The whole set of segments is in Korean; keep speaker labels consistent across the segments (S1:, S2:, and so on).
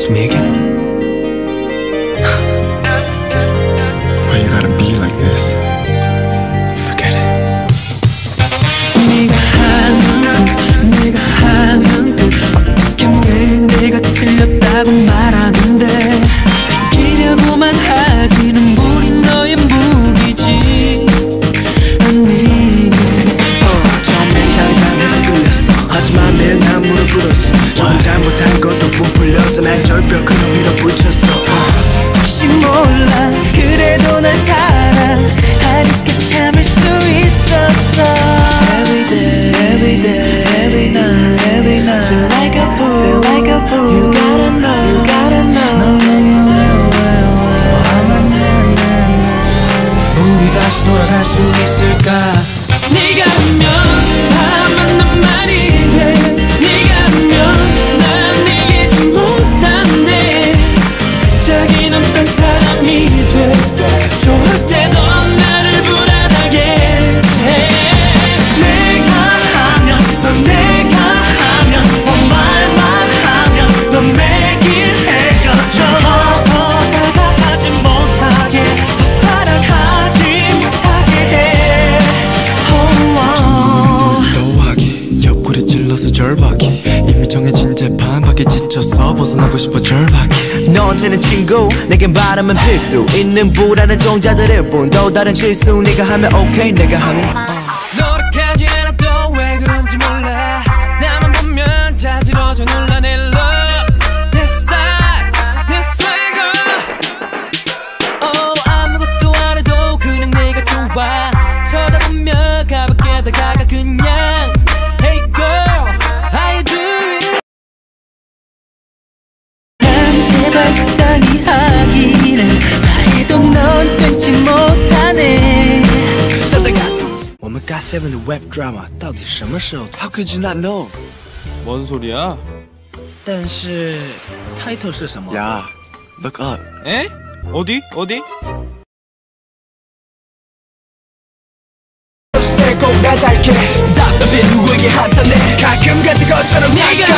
S1: to me again? Why you gotta be like this? Forget it. 네가 하는 듯 어떻게 매일 내가 틀렸다고 말하는데 이기려고만 하지 눈물이 너의 무기지. 아니 처음엔 당당해서 끌렸어. 하지만 매일 난 무릎 꿇었어. 좀 잘못한 것도 부풀려서 날 절벽으로 밀어붙였어. 혹시 몰라 그래도 날 사랑하니까 참을 수 있었어. Every day, every day, every night, every night feel like a fool, you gotta know, 넌 내게 우리 다시 돌아갈 수 있을까? 네가 하면 다 맞는 말이 돼. 네가 하면 난 이기지 못한대. 자기는 어떤 사람이 돼. 좋을 때 넌 나를 불안하게 해. 내가 하면 넌 내가 하면 말만 하면 넌 매길 헤어져. 더 다가가지 못하게 더 사랑하지 못하게 해. 너하기 옆구리 찔러서 절박해. 이미 정해진 재판밖에 지쳐서 벗어나고 싶어 절박해. 너한테는 친구 내겐 바람은 필수. 있는 불안한 종자들일 뿐. 또 다른 실수 네가 하면 오케이 내가 하면 노력하지 않아도 왜 그런지 몰라. 나만 보면 자지러져 놀라 내 love 내 style 내 swagger. 아무것도 안 해도 그냥 내가 좋아. 쳐다보면 가볍게 다가가 그냥 Hey girl how you doing. 난 제발 적당히 하기는 해도 넌 끊지 못하네. 我们 GOT7 的 web drama 到底什么时候 How could you not know?
S2: 뭔 소리야?
S1: 但是 title 是什么？
S2: 야, look up. 에? 어디? 어디?
S1: 내가 잘게 답답해 누구에게 한탄해. 가끔 같은 것처럼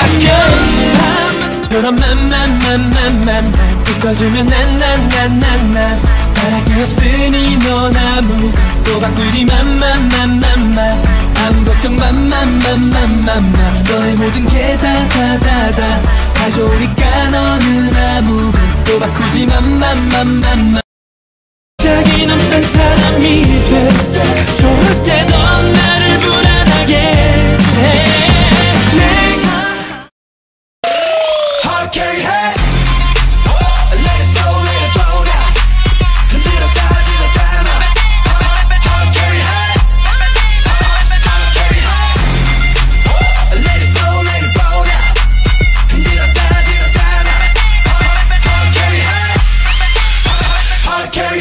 S1: 약하게 그런 맘 웃어주면 난 바랄 게 없으니 넌 아무것도 바꾸지 맘 아무 걱정 맘 너의 모든 게 다 좋으니까 너는 아무것도 바꾸지 맘 자기는 어떤 사람이 돼. 좋을 때 넌 나를 불안하게 해. 내가 Hard carry 해. Let it go now. 흔들었다 나. Hard carry 해. Hard carry 해. Let it go now. 흔들었다 나. Hard carry 해. Hard carry 해.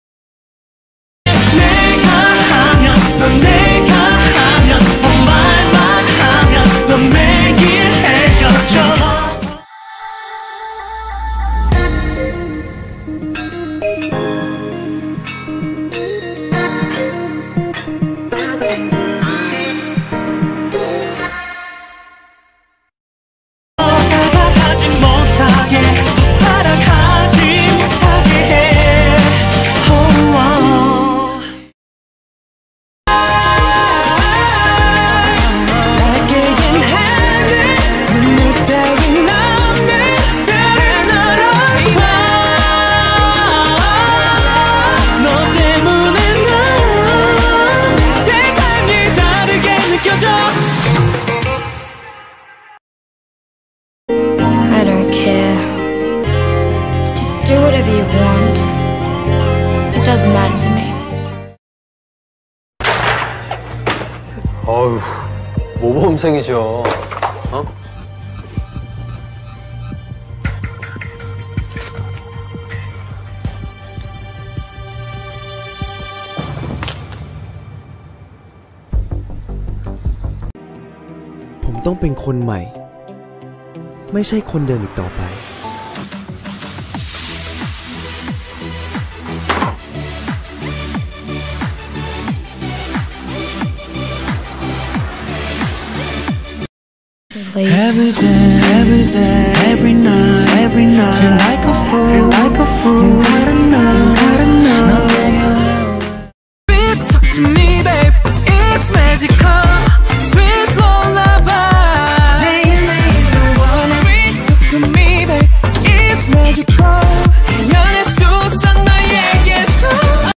S3: I don't care. Just do whatever you want. It doesn't matter to me.
S4: 어휴, 모범생이죠. 어?
S5: ผมต้องเป็นคนใหม่ไม่ใช่คนเดิมอีกต่อไป
S3: Every day, every